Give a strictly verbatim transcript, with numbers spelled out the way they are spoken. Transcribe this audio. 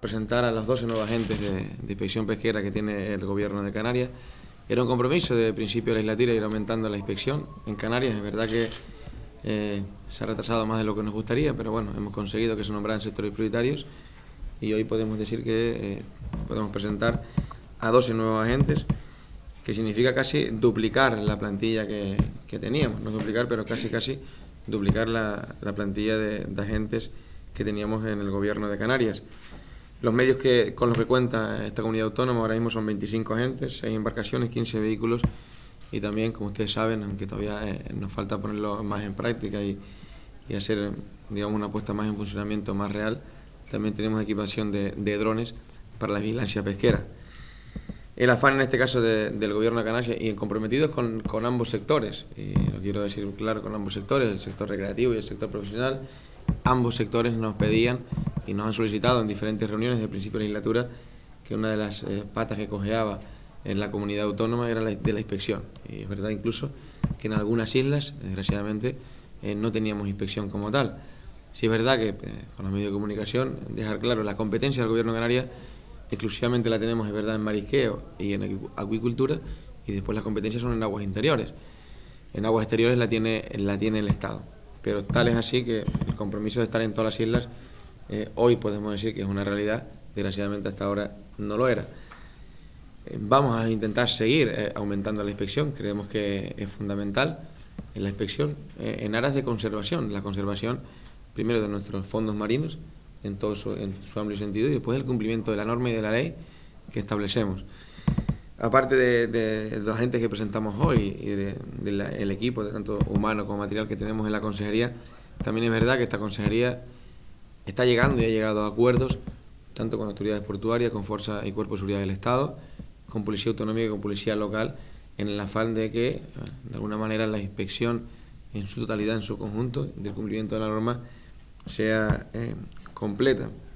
presentar a los doce nuevos agentes de, de inspección pesquera que tiene el Gobierno de Canarias. Era un compromiso de principio de legislatura ir aumentando la inspección en Canarias. Es verdad que eh, se ha retrasado más de lo que nos gustaría, pero bueno, hemos conseguido que se nombraran sectores prioritarios y hoy podemos decir que eh, podemos presentar a doce nuevos agentes, que significa casi duplicar la plantilla que, que teníamos, no duplicar, pero casi casi duplicar la, la plantilla de, de agentes que teníamos en el Gobierno de Canarias. Los medios que, con los que cuenta esta comunidad autónoma ahora mismo son veinticinco agentes, seis embarcaciones, quince vehículos y también, como ustedes saben, aunque todavía eh, nos falta ponerlo más en práctica y, y hacer, digamos, una puesta más en funcionamiento más real, también tenemos equipación de, de drones para la vigilancia pesquera. El afán en este caso de, del Gobierno de Canarias y comprometidos con, con ambos sectores, y lo quiero decir claro, con ambos sectores, el sector recreativo y el sector profesional. Ambos sectores nos pedían y nos han solicitado en diferentes reuniones de principio de legislatura que una de las eh, patas que cojeaba en la comunidad autónoma era la de la inspección. Y es verdad incluso que en algunas islas, desgraciadamente, eh, no teníamos inspección como tal. Sí es verdad que eh, con los medios de comunicación, dejar claro, la competencia del Gobierno de Canarias exclusivamente la tenemos, es verdad, en marisqueo y en acuicultura, y después las competencias son en aguas interiores. En aguas exteriores la tiene, la tiene el Estado. Pero tal es así que el compromiso de estar en todas las islas, eh, hoy podemos decir que es una realidad, desgraciadamente hasta ahora no lo era. Eh, vamos a intentar seguir eh, aumentando la inspección, creemos que es fundamental en la inspección, eh, en aras de conservación, la conservación primero de nuestros fondos marinos, en todo su, en su amplio sentido, y después el cumplimiento de la norma y de la ley que establecemos. Aparte de, de los agentes que presentamos hoy y del de, de el equipo, de tanto humano como material que tenemos en la consejería, también es verdad que esta consejería está llegando y ha llegado a acuerdos, tanto con autoridades portuarias, con Fuerza y Cuerpo de Seguridad del Estado, con Policía Autonómica y con Policía Local, en el afán de que, de alguna manera, la inspección en su totalidad, en su conjunto, del cumplimiento de la norma, sea eh, completa.